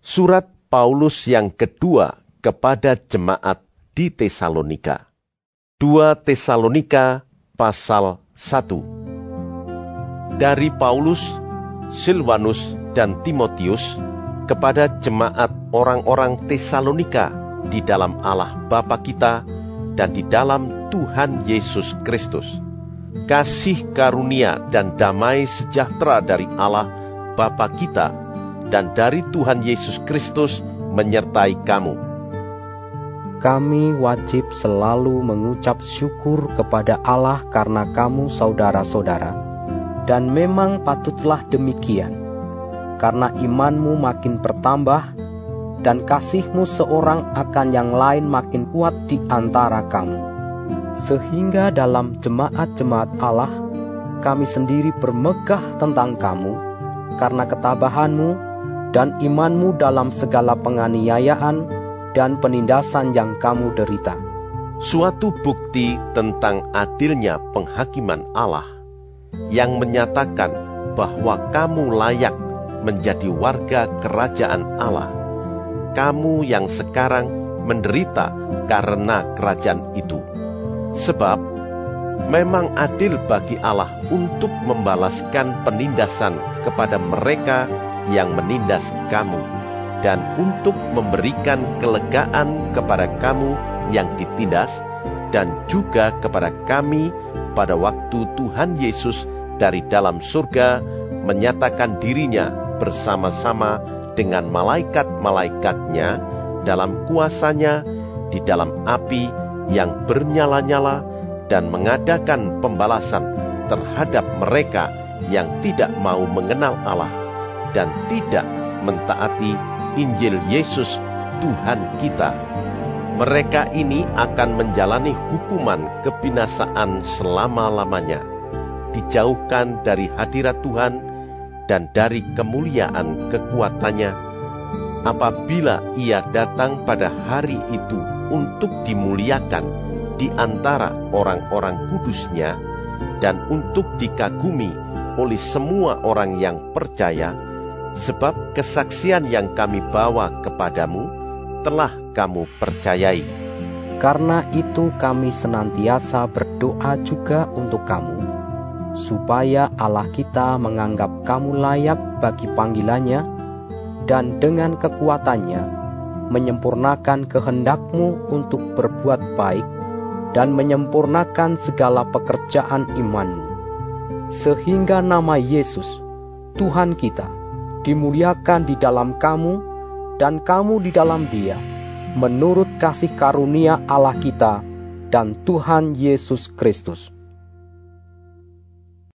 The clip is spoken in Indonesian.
Surat Paulus yang kedua kepada jemaat di Tesalonika. 2 Tesalonika pasal 1. Dari Paulus, Silvanus, dan Timotius kepada jemaat orang-orang Tesalonika di dalam Allah Bapa kita dan di dalam Tuhan Yesus Kristus. Kasih karunia dan damai sejahtera dari Allah Bapa kita dan dari Tuhan Yesus Kristus menyertai kamu. Kami wajib selalu mengucap syukur kepada Allah karena kamu saudara-saudara, dan memang patutlah demikian, karena imanmu makin bertambah, dan kasihmu seorang akan yang lain makin kuat di antara kamu. Sehingga dalam jemaat-jemaat Allah, kami sendiri bermegah tentang kamu, karena ketabahanmu, dan imanmu dalam segala penganiayaan dan penindasan yang kamu derita. Suatu bukti tentang adilnya penghakiman Allah yang menyatakan bahwa kamu layak menjadi warga kerajaan Allah. Kamu yang sekarang menderita karena kerajaan itu. Sebab memang adil bagi Allah untuk membalaskan penindasan kepada mereka yang menindas kamu, dan untuk memberikan kelegaan kepada kamu yang ditindas, dan juga kepada kami pada waktu Tuhan Yesus dari dalam surga menyatakan dirinya bersama-sama dengan malaikat-malaikatnya dalam kuasanya di dalam api yang bernyala-nyala, dan mengadakan pembalasan terhadap mereka yang tidak mau mengenal Allah dan tidak mentaati Injil Yesus Tuhan kita. Mereka ini akan menjalani hukuman kebinasaan selama-lamanya, dijauhkan dari hadirat Tuhan dan dari kemuliaan kekuatannya, apabila Ia datang pada hari itu untuk dimuliakan di antara orang-orang kudus-Nya dan untuk dikagumi oleh semua orang yang percaya. Sebab kesaksian yang kami bawa kepadamu telah kamu percayai. Karena itu kami senantiasa berdoa juga untuk kamu, supaya Allah kita menganggap kamu layak bagi panggilannya, dan dengan kekuatannya menyempurnakan kehendakmu untuk berbuat baik, dan menyempurnakan segala pekerjaan imanmu, sehingga nama Yesus, Tuhan kita, dimuliakan di dalam kamu, dan kamu di dalam Dia, menurut kasih karunia Allah kita dan Tuhan Yesus Kristus.